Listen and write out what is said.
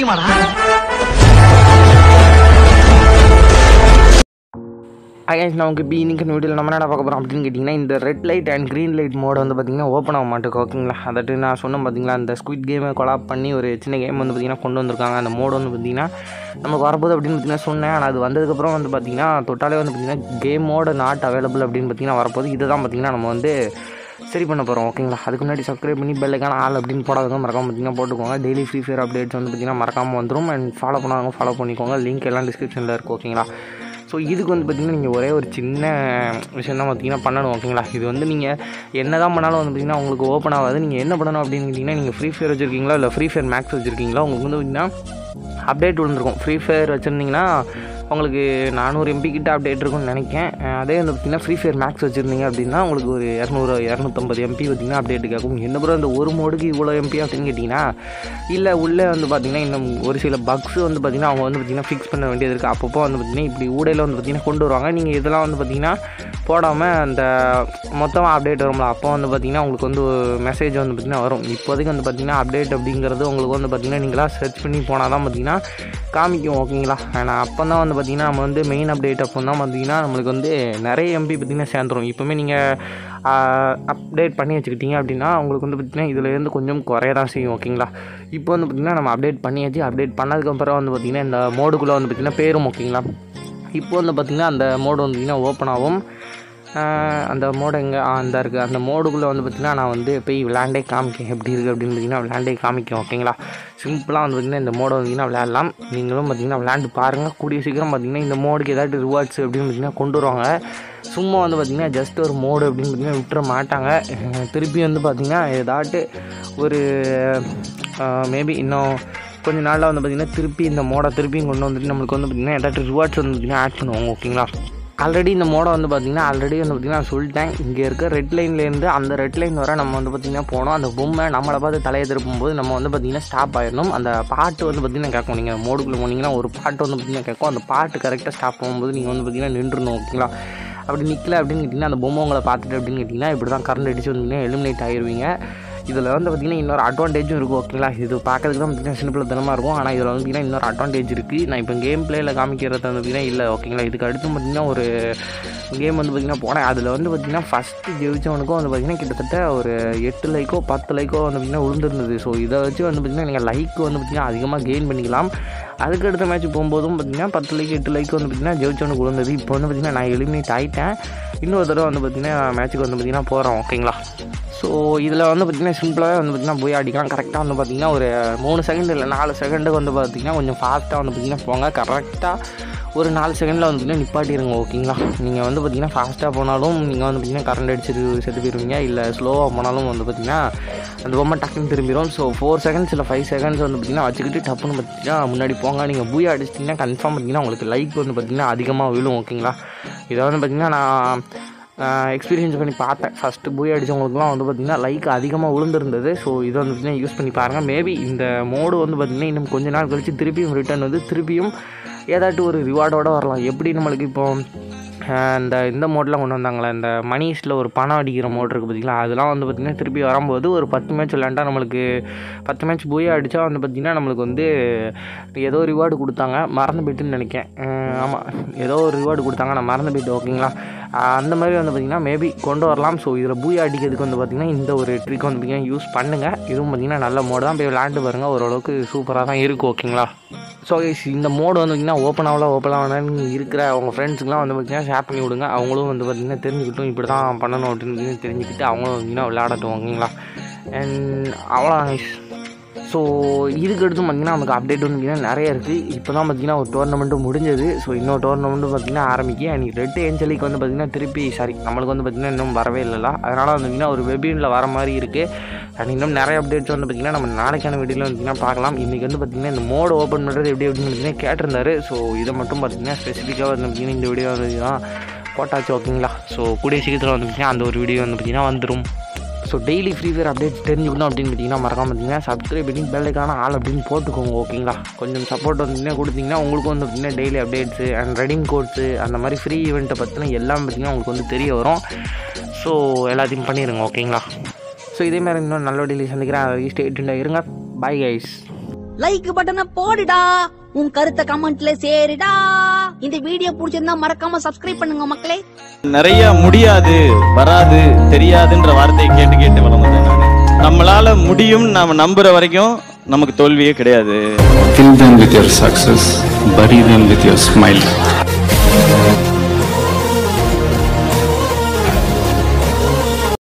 நிஜமாடா? Ice நமக்கு இப்போ இன்னைக்கு வீடியோவில் நம்ம என்ன பார்க்க போகிறோம் அப்படின்னு கேட்டிங்கன்னா, இந்த red light and green light mode வந்து பார்த்திங்கன்னா ஓப்பன் ஆக மாட்டேங்க. ஓகேங்களா, அதட்டு நான் சொன்னேன் பார்த்தீங்களா, அந்த ஸ்குவிட் கேமை கொலாப் பண்ணி ஒரு சின்ன கேம் வந்து பார்த்திங்கன்னா கொண்டு வந்திருக்காங்க. அந்த மோடு வந்து பார்த்திங்கன்னா நமக்கு வரப்போகுது அப்படின்னு பார்த்திங்கன்னா சொன்னேன். ஆனால் அது வந்ததுக்கப்புறம் வந்து பார்த்திங்கன்னா தொட்டாலே வந்து பார்த்திங்கன்னா கேம் மோடு நாட் அவைலபிள் அப்படின்னு பார்த்திங்கன்னா வரப்போகுது. இதை தான் பார்த்திங்கன்னா நம்ம வந்து சரி பண்ண போகிறோம். ஓகேங்களா, அதுக்கு முன்னாடி சப்ஸ்கிரைப் பண்ணி பெல்லைக்கான ஆள் அப்படின்னு போடாதவங்க மறக்காம பார்த்திங்கன்னா போட்டுக்கோங்க. டெய்லி ஃப்ரீ ஃபயர் அப்டேட்ஸ் வந்து பார்த்திங்கன்னா மறக்காமல் வந்துடும். அண்ட் ஃபாலோ பண்ணாங்க ஃபாலோ பண்ணிக்கோங்க. லிங்க் எல்லாம் டிஸ்கிரிப்ஷனில் இருக்குது. ஓகேங்களா, ஸோ இதுக்கு வந்து பார்த்திங்கன்னா நீங்கள் ஒரே ஒரு சின்ன விஷயம் தான் பார்த்திங்கன்னா பண்ணணும். ஓகேங்களா, இது வந்து நீங்கள் என்ன தான் பண்ணாலும் வந்து பார்த்திங்கன்னா உங்களுக்கு ஓப்பன் ஆகாது. நீங்கள் என்ன பண்ணணும் அப்படின்னு கேட்டிங்கன்னா, நீங்கள் ஃப்ரீ ஃபயர் வச்சுருக்கீங்களா இல்லை ஃப்ரீ ஃபயர் மேக்ஸ் வச்சுருக்கீங்களா, உங்களுக்கு வந்து பார்த்திங்கன்னா அப்டேட் விழுந்திருக்கும். ஃப்ரீ ஃபயர் வச்சுருந்தீங்கன்னா உங்களுக்கு 400 MB கிட்ட அப்டேட் இருக்கும்னு நினைக்கிறேன். அதே வந்து பார்த்திங்கன்னா ஃப்ரீ ஃபயர் மேக்ஸ் வச்சுருந்தீங்க அப்படின்னா உங்களுக்கு ஒரு 200-250 MB பார்த்திங்கன்னா அப்டேட் கேட்கும். என்ன ப்ரோ இந்த ஒரு மோடுக்கு இவ்வளோ MB அப்படின்னு கேட்டிங்கன்னா, இல்லை உள்ளே வந்து பார்த்திங்கன்னா இன்னும் ஒரு சில பக்ஸ் வந்து பார்த்திங்கன்னா அவங்க வந்து பார்த்திங்கன்னா ஃபிக்ஸ் பண்ண வேண்டியது இருக்குது. அப்பப்போ வந்து பார்த்திங்கன்னா இப்படி ஊடையில் வந்து பார்த்திங்கன்னா கொண்டு வருவாங்க. நீங்கள் இதெல்லாம் வந்து பார்த்திங்கன்னா போடாமல் அந்த மொத்தமாக அப்டேட் வரும்ல, அப்போ வந்து பார்த்திங்கன்னா உங்களுக்கு வந்து மெசேஜ் வந்து பார்த்திங்கன்னா வரும். இப்போதைக்கு வந்து பார்த்திங்கன்னா அப்டேட் அப்படிங்கிறது உங்களுக்கு வந்து பார்த்திங்கன்னா நீங்களாக சர்ச் பண்ணி போனால் தான் பார்த்திங்கன்னா காமிக்கும். ஓகேங்களா, ஆனால் அப்போ தான் வந்து பார்த்திங்கன்னா நம்ம வந்து மெயின் அப்டேட் அப்போ தான் பார்த்திங்கன்னா நம்மளுக்கு வந்து நிறைய MB பார்த்திங்கன்னா சேர்ந்துடும். இப்போவுமே நீங்கள் அப்டேட் பண்ணி வச்சுக்கிட்டீங்க அப்படின்னா உங்களுக்கு வந்து பார்த்திங்கன்னா இதுலேருந்து கொஞ்சம் குறைய தான் செய்யும். ஓகேங்களா, இப்போ வந்து பார்த்திங்கன்னா நம்ம அப்டேட் பண்ணியாச்சு. அப்டேட் பண்ணதுக்கப்புறம் வந்து பார்த்திங்கன்னா இந்த மோடுக்குள்ளே வந்து பார்த்திங்கன்னா பேரும். ஓகேங்களா, இப்போ வந்து பார்த்திங்கன்னா அந்த மோடு வந்து பார்த்திங்கன்னா ஓப்பன் ஆகும். அந்த மோடு எங்கே அந்த இருக்குது, அந்த மோடுக்குள்ளே வந்து பார்த்திங்கன்னா நான் வந்து போய் விளையாண்டே காமிக்கேன் எப்படி இருக்குது அப்படின்னு பார்த்திங்கன்னா விளையாண்டே காமிக்கும். ஓகேங்களா, சிம்பிளாக வந்து பார்த்திங்கன்னா இந்த மோடை வந்திங்கன்னா விளையாடலாம். நீங்களும் பார்த்திங்கன்னா விளையாண்டு பாருங்கள். கூடிய சீக்கிரம் பார்த்திங்கன்னா இந்த மோடுக்கு ஏதாட்டு ரிவார்ட்ஸ் அப்படின்னு பார்த்திங்கன்னா கொண்டு வருவாங்க. சும்மா வந்து பார்த்திங்கன்னா ஜஸ்ட் ஒரு மோடு அப்படின்னு பார்த்திங்கன்னா விட்டுற மாட்டாங்க. திருப்பி வந்து பார்த்திங்கன்னா ஏதாட்டு ஒரு மேபி இன்னும் கொஞ்சம் நாளில் வந்து பார்த்திங்கன்னா திருப்பி இந்த மோடை திருப்பியும் கொண்டு வந்துட்டு நம்மளுக்கு வந்து பார்த்திங்கன்னா ஏதாட்டு ரிவார்ட்ஸ் வந்து பார்த்திங்கன்னா ஆட் பண்ணுவாங்க. ஓகேங்களா, ஆல்ரெடி இந்த மோடை வந்து பார்த்திங்கன்னா ஆல்ரெடி வந்து பார்த்திங்கன்னா நான் சொல்லிட்டேன். இங்கே இருக்க ரெட் லைன்லேருந்து அந்த ரெட் லைன் வர நம்ம வந்து பார்த்திங்கன்னா போனோம். அந்த பொம்மை நம்மளை பார்த்து தலையை திருப்பும்போது நம்ம வந்து பார்த்திங்கன்னா ஸ்டாப் ஆகிடணும். அந்த பாட்டு வந்து பார்த்திங்கன்னா கேட்கும். நீங்கள் மோடுக்குள்ளே போனீங்கன்னா ஒரு பாட்டு வந்து பார்த்திங்கன்னா கேட்கும். அந்த பாட்டு கரெக்டாக ஸ்டாப் போகும்போது நீங்கள் வந்து பார்த்திங்கன்னா நின்றுணும். ஓகேங்களா, அப்படி நிற்கல அப்படின்னு கேட்டிங்கன்னா அந்த பொம்மை உங்களை பார்த்துட்டு அப்படின்னு கேட்டிங்கன்னா இப்படி தான் கரண்ட் அடித்து வந்து எலிமினேட் ஆகிடுவீங்க. இதில் வந்து பார்த்திங்கன்னா இன்னொரு அட்வான்டேஜும் இருக்குது. ஓகேங்களா, இது பார்க்கறதுக்கு தான் பார்த்திங்கன்னா சிம்பிள் தனமாக இருக்கும். ஆனால் இதில் வந்து பார்த்திங்கன்னா இன்னொரு அட்வான்டேஜ் இருக்குது. நான் இப்போ கேம் பிளேயில் காமிக்கிறது வந்து பார்த்திங்கன்னா இல்லை. ஓகேங்களா, இதுக்கு அடுத்து பார்த்திங்கன்னா ஒரு கேம் வந்து பார்த்திங்கன்னா போனேன். அதில் வந்து பார்த்திங்கன்னா ஃபஸ்ட்டு ஜெயிச்சவனுக்கும் வந்து பார்த்திங்கன்னா கிட்டத்தட்ட ஒரு 8 லைக்கோ 10 லைக்கோ வந்து பார்த்திங்கன்னா விழுந்துருந்தது. ஸோ இதை வச்சு வந்து பார்த்திங்கன்னா நீங்கள் லைக் வந்து பார்த்திங்கன்னா அதிகமாக கெயின் பண்ணிக்கலாம். அதுக்கடுத்த மேட்ச் போகும்போதும் பார்த்திங்கன்னா 10 லைக் 8 லைக் வந்து பார்த்திங்கன்னா ஜெயிச்சவனுக்கு விழுந்தது. இப்போ வந்து பார்த்திங்கன்னா நான் எலிமினேட் ஆகிட்டேன். இன்னொரு தடவை வந்து பார்த்திங்கன்னா மேட்ச்சுக்கு வந்து பார்த்திங்கன்னா போகிறோம். ஓகேங்களா, ஸோ இதில் வந்து பார்த்திங்கன்னா சிம்பிளாகவே வந்து பார்த்திங்கன்னா போய் அடிக்கலாம். கரெக்டாக வந்து பார்த்திங்கன்னா ஒரு 3 செகண்ட் இல்லை 4 செகண்டுக்கு வந்து பார்த்திங்கன்னா கொஞ்சம் ஃபாஸ்ட்டாக வந்து பார்த்திங்கன்னா போங்க. கரெக்டாக ஒரு 4 செகண்டில் வந்து பார்த்திங்கன்னா நிப்பாட்டிடுங்க. ஓகேங்களா, நீங்கள் வந்து பார்த்திங்கன்னா ஃபாஸ்ட்டாக போனாலும் நீங்கள் வந்து பார்த்திங்கன்னா கரண்ட் அடிச்சுட்டு செத்து போயிருவீங்க. இல்லை ஸ்லோவாக போனாலும் வந்து பார்த்திங்கன்னா அந்த பொம்மை டக்குன்னு திரும்பிடும். ஸோ 4 செகண்ட்ஸ் இல்லை 5 செகண்ட்ஸ் வந்து பார்த்திங்கன்னா வச்சுக்கிட்டு டப்புன்னு பார்த்திங்கன்னா முன்னாடி போங்க. நீங்கள் பூயா அடிச்சிட்டிங்கன்னா கன்ஃபார்ம் பார்த்திங்கன்னா உங்களுக்கு லைக் வந்து பார்த்திங்கன்னா அதிகமாக விழும். ஓகேங்களா, இதை வந்து பார்த்திங்கன்னா நான் எக்ஸ்பீரியன்ஸ் பண்ணி பார்த்தேன். ஃபஸ்ட்டு பூய் அடித்தவங்களுக்குலாம் வந்து பார்த்திங்கன்னா லைக் அதிகமாக விழுந்துருந்தது. ஸோ இதை வந்து பார்த்திங்கன்னா யூஸ் பண்ணி பாருங்கள். மேபி இந்த மோடு வந்து பார்த்திங்கன்னா இன்னும் கொஞ்ச நாள் கழித்து திருப்பியும் ரிட்டர்ன் வந்து திருப்பியும் ஏதாட்டு ஒரு ரிவார்டோடு வரலாம். எப்படி நம்மளுக்கு இப்போது இந்த மோட்லாம் கொண்டு வந்தாங்களே, இந்த மணிஸில் ஒரு பணம் அடிக்கிற மோட் இருக்குது பார்த்திங்களா, அதெல்லாம் வந்து பார்த்திங்கன்னா திருப்பி வரும்போது ஒரு 10 மேட்ச் விளையாண்டா நம்மளுக்கு 10 மேட்ச் பூயா அடித்தா வந்து பார்த்திங்கன்னா நம்மளுக்கு வந்து ஏதோ ரிவார்டு கொடுத்தாங்க. மறந்து போய்ட்டுன்னு நினைக்கிறேன். ஆமாம், ஏதோ ஒரு ரிவார்டு கொடுத்தாங்க, நான் மறந்து போய்ட்டு. ஓகேங்களா, அந்த மாதிரி வந்து பார்த்திங்கன்னா மேபி கொண்டு வரலாம். ஸோ இதில் பூயா அடிக்கிறதுக்கு வந்து பார்த்திங்கன்னா இந்த ஒரு ட்ரிக் வந்து பார்த்திங்கன்னா யூஸ் பண்ணுங்கள். இதுவும் பார்த்திங்கன்னா நல்ல மோடு தான். போய் விளையாண்டு பாருங்கள், ஓரளவுக்கு சூப்பராக தான் இருக்கும். ஓகேங்களா, ஸோ இந்த மோடு வந்து பார்த்திங்கன்னா ஓப்பன் ஆகலான்னு இருக்கிற அவங்க ஃப்ரெண்ட்ஸுக்குலாம் வந்து பார்த்திங்கன்னா ஷேர் பண்ணி விடுங்க. அவங்களும் வந்து பார்த்திங்கன்னா தெரிஞ்சுக்கிட்டும் இப்படி தான் பண்ணணும் அப்படின்னு தெரிஞ்சுக்கிட்டு அவங்களும் பார்த்திங்கன்னா விளையாடட்டும். ஓகேங்களா, அண்ட் அவ்வளோதான். ஸோ இதுக்கு அடுத்து பார்த்திங்கன்னா நமக்கு அப்டேட் வந்து பார்த்திங்கன்னா நிறைய இருக்குது. இப்போ தான் பார்த்திங்கன்னா ஒரு டோர்னமெண்ட்டும் முடிஞ்சது. ஸோ இன்னொரு டோர்னமெண்ட்டும் பார்த்திங்கன்னா ஆரம்பிக்கும். அன்றைக்கி ரெட் ஏஞ்சலிக்கு வந்து பார்த்திங்கன்னா திருப்பி நம்மளுக்கு வந்து பார்த்திங்கன்னா இன்னும் வரவே இல்லைல்ல. அதனால் வந்து பார்த்திங்கன்னா ஒரு வெபினில் வர மாதிரி இருக்குது. அண்ட் இன்னும் நிறைய அப்டேட்ஸ் வந்து பார்த்திங்கன்னா நம்ம நாளைக்கான வீடியோவில் பார்த்திங்கன்னா பார்க்கலாம். இன்றைக்கி வந்து பார்த்திங்கன்னா இந்த மோடு ஓப்பன் பண்ணுறது எப்படி அப்படின்னு பார்த்திங்கன்னா கேட்டிருந்தாரு. ஸோ இதை மட்டும் பார்த்திங்கன்னா ஸ்பெசிஃபிக்காக வந்து பார்த்திங்கன்னா இந்த வீடியோ வந்து தான் போட்டாச்சு. ஓகேங்களா, ஸோ கூடிய சீக்கிரத்தில் வந்து பார்த்திங்கன்னா அந்த ஒரு வீடியோ வந்து பார்த்திங்கன்னா வந்துடும். So daily Free Fire update தெரிஞ்சுக்கணும் அப்படின்னு பார்த்தீங்கன்னா மறக்காம பார்த்தீங்கன்னா சப்ஸ்கிரைப் பண்ணி பெல்லைக்கான ஆள் அப்படின்னு போட்டுக்கோங்க. ஓகேங்களா, கொஞ்சம் சப்போர்ட் வந்து கொடுத்தீங்கன்னா உங்களுக்கு வந்து பார்த்திங்கன்னா daily updates and redeem codes அந்த மாதிரி ஃப்ரீ ஈவெண்ட்டை பற்றின எல்லாம் பார்த்திங்கன்னா உங்களுக்கு வந்து தெரிய வரும். ஸோ எல்லாத்தையும் பண்ணிடுங்க. ஓகேங்களா, ஸோ இதேமாதிரி இன்னும் நல்ல டெய்லி சந்திக்கிறேன். ஸ்டே டியூன்டாக இருங்க. Bye guys. லைக் பட்டனை போடுடா, உன் கருத்தை கமெண்ட்ல சேருடா. இந்த வீடியோ பிடிச்சிருந்தா மறக்காம சப்ஸ்கிரைப் பண்ணுங்க மக்களே. நிறைய முடியாது, வராது, தெரியாதுன்ற வார்த்தையை கேட்டு கேட்டு வளர்ந்தேன் நானு. நம்மளால முடியும் நாம நம்புற வரைக்கும் நமக்கு தோல்வியே கிடையாது. Kill them with your success, bury them with your smile.